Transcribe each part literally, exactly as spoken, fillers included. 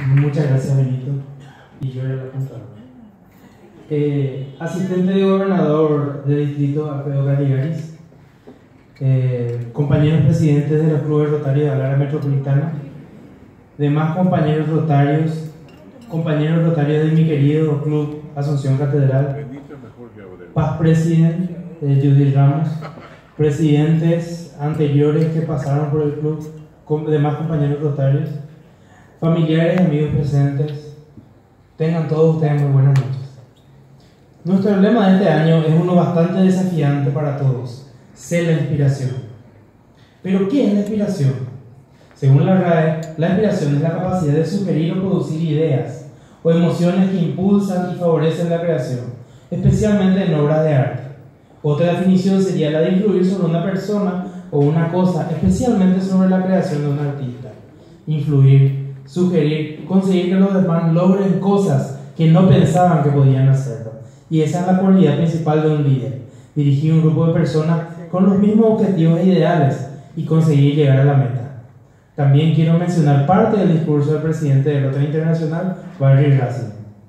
Muchas gracias, Benito. Y yo era la contadora. Eh, asistente de gobernador del distrito, Alfredo Galligaris. Eh, compañeros presidentes de los clubes rotarios de la área metropolitana. Demás compañeros rotarios. Compañeros rotarios de mi querido club Asunción Catedral. Paz President, eh, Judy Ramos. Presidentes anteriores que pasaron por el club. Com demás compañeros rotarios. Familiares y amigos presentes, tengan todos ustedes muy buenas noches. Nuestro lema de este año es uno bastante desafiante para todos: sé la inspiración. ¿Pero qué es la inspiración? Según la R A E, la inspiración es la capacidad de sugerir o producir ideas o emociones que impulsan y favorecen la creación, especialmente en obras de arte. Otra definición sería la de influir sobre una persona o una cosa, especialmente sobre la creación de un artista. Influir, sugerir, conseguir que los demás logren cosas que no pensaban que podían hacerlo. Y esa es la cualidad principal de un líder: dirigir un grupo de personas con los mismos objetivos e ideales y conseguir llegar a la meta. También quiero mencionar parte del discurso del presidente de Rotary Internacional, Barry Racing.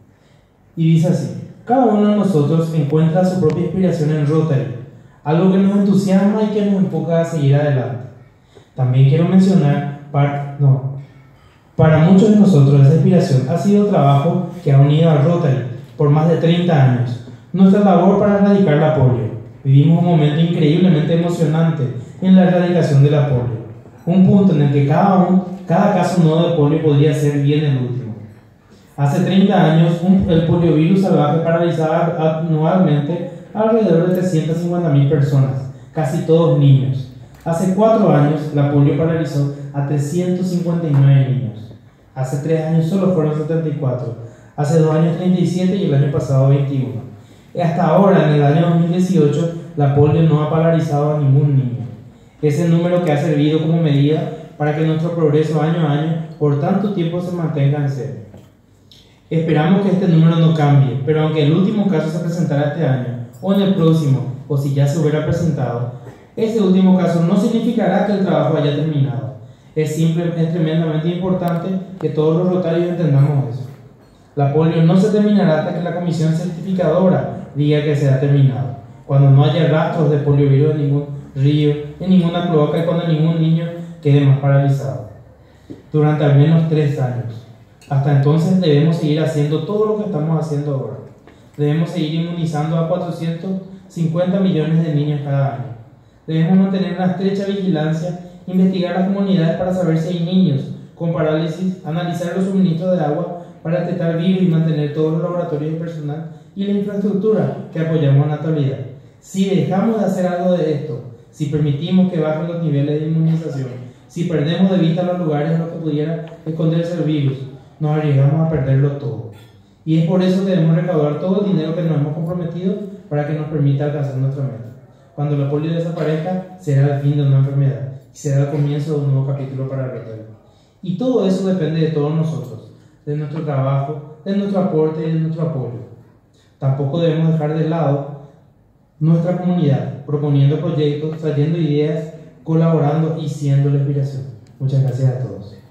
Y dice así: cada uno de nosotros encuentra su propia inspiración en Rotary, algo que nos entusiasma y que nos empuja a seguir adelante. También quiero mencionar parte, no, Para muchos de nosotros esa inspiración ha sido el trabajo que ha unido a Rotary por más de treinta años, nuestra labor para erradicar la polio. Vivimos un momento increíblemente emocionante en la erradicación de la polio, un punto en el que cada, un, cada caso nuevo de polio podría ser bien el último. Hace treinta años un, el poliovirus salvaje paralizaba anualmente alrededor de trescientas cincuenta mil personas, casi todos niños. Hace cuatro años la polio paralizó a trescientos cincuenta y nueve niños. Hace tres años solo fueron setenta y cuatro. Hace dos años treinta y siete y el año pasado veintiuno. Y hasta ahora, en el año dos mil dieciocho, la polio no ha paralizado a ningún niño. Ese número que ha servido como medida para que nuestro progreso año a año por tanto tiempo se mantenga en serio. Esperamos que este número no cambie, pero aunque el último caso se presentara este año, o en el próximo, o si ya se hubiera presentado, ese último caso no significará que el trabajo haya terminado. Es, simple, es tremendamente importante que todos los rotarios entendamos eso. La polio no se terminará hasta que la comisión certificadora diga que se ha terminado, cuando no haya rastros de poliovirus en ningún río, en ninguna cloaca y cuando ningún niño quede más paralizado. Durante al menos tres años. Hasta entonces debemos seguir haciendo todo lo que estamos haciendo ahora. Debemos seguir inmunizando a cuatrocientos cincuenta millones de niños cada año. Debemos mantener una estrecha vigilancia, investigar las comunidades para saber si hay niños con parálisis, analizar los suministros de agua para detectar virus y mantener todos los laboratorios y personal y la infraestructura que apoyamos en la actualidad. Si dejamos de hacer algo de esto, si permitimos que bajen los niveles de inmunización, si perdemos de vista los lugares en los que pudiera esconderse el virus, nos arriesgamos a perderlo todo. Y es por eso que debemos recaudar todo el dinero que nos hemos comprometido para que nos permita alcanzar nuestra meta. Cuando la polio desaparezca, será el fin de una enfermedad y será el comienzo de un nuevo capítulo para Rotary. Y todo eso depende de todos nosotros, de nuestro trabajo, de nuestro aporte y de nuestro apoyo. Tampoco debemos dejar de lado nuestra comunidad, proponiendo proyectos, trayendo ideas, colaborando y siendo la inspiración. Muchas gracias a todos.